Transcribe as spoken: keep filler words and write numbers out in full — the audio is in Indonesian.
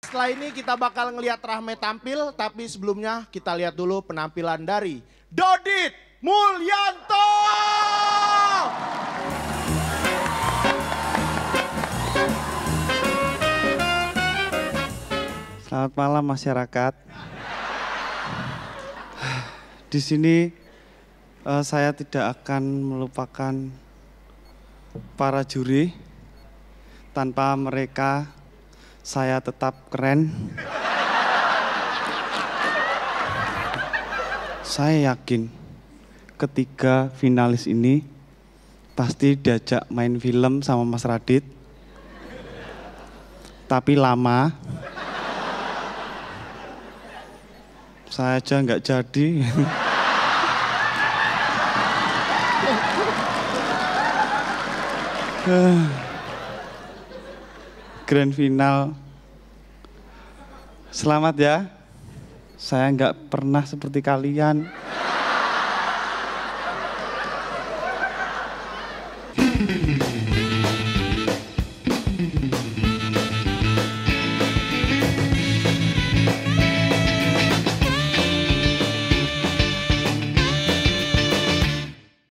Setelah ini kita bakal ngelihat Rahme tampil, tapi sebelumnya kita lihat dulu penampilan dari Dodit Mulyanto. Selamat malam masyarakat. Di sini uh, saya tidak akan melupakan para juri. Tanpa mereka saya tetap keren. Saya yakin ketiga finalis ini pasti diajak main film sama Mas Radit. Tapi lama. Saya aja nggak jadi. Grand final. Selamat ya. Saya nggak pernah seperti kalian.